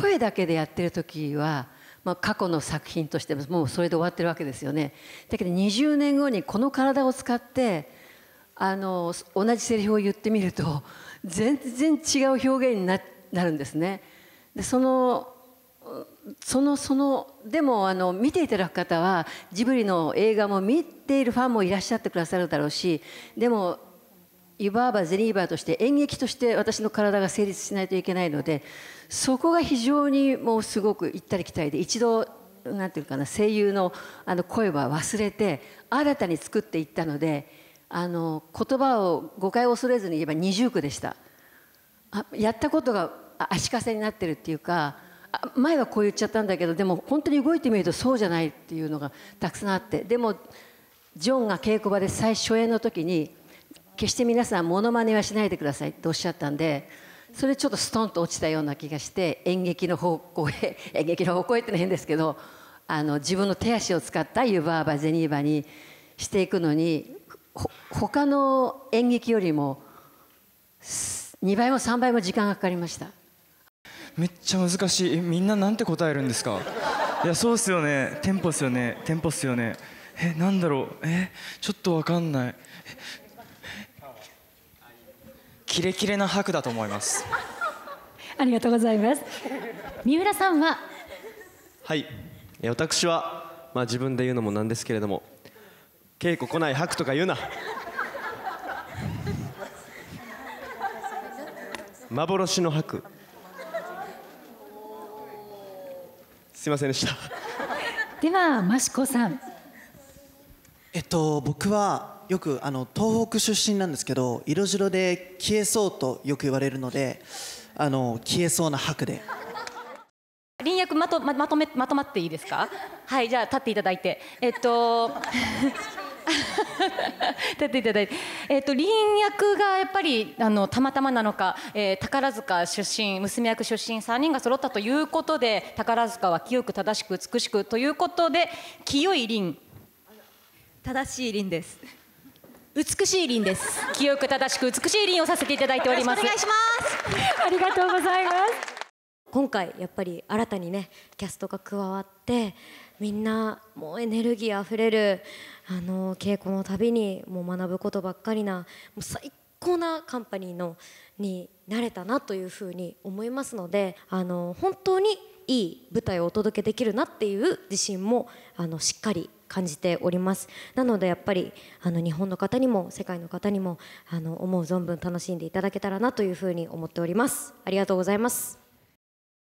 声だけでやってる時は、過去の作品としてもうそれで終わってるわけですよね。だけど20年後にこの体を使って同じセリフを言ってみると全然違う表現になるんですね。ででも見ていただく方はジブリの映画も見ているファンもいらっしゃってくださるだろうし、でも湯婆婆ゼニーバーとして演劇として私の体が成立しないといけないので、そこが非常にもうすごく行ったり来たりで、一度なんていうかな、声優の声は忘れて新たに作っていったので、言葉を誤解を恐れずに言えば二重苦でした。やったことが足かせになってるっていうか、前はこう言っちゃったんだけど、でも本当に動いてみるとそうじゃないっていうのがたくさんあって、でもジョンが稽古場で初演の時に決して皆さんモノマネはしないでくださいっておっしゃったんで、それちょっとストンと落ちたような気がして、演劇の方向へっていうのは変ですけど、自分の手足を使った湯婆婆ゼニーバにしていくのに他の演劇よりも2倍も3倍も時間がかかりました。 めっちゃ難しい。みんななんて答えるんですか？いや、そうっすよね。テンポっすよね。テンポっすよね。なんだろう。ちょっとわかんない。キレキレな拍だと思います。 ありがとうございます。三浦さんは？ はい、私は、自分で言うのもなんですけれども、稽古来ない拍とか言うな。幻の拍。すいませんでした。 では益子さん。 僕はよく東北出身なんですけど、色白で消えそうとよく言われるので、消えそうな拍で。 輪役まとまっていいですか？はい、じゃあ立っていただいて、立っていただいて、輪役がやっぱりたまたまなのか、宝塚出身、娘役出身3人が揃ったということで、宝塚は清く正しく美しくということで、清い輪、 正しい輪です。 美しい輪です。清く正しく美しい輪をさせていただいております。 お願いします。 ありがとうございます。 今回やっぱり新たにねキャストが加わって、みんなもうエネルギーあふれる稽古のたびにもう学ぶことばっかりな、もう最高なカンパニーになれたなというふうに思いますので、本当にいい舞台をお届けできるなっていう自信もしっかり感じております。なのでやっぱり日本の方にも世界の方にも思う存分楽しんでいただけたらなというふうに思っております。ありがとうございます。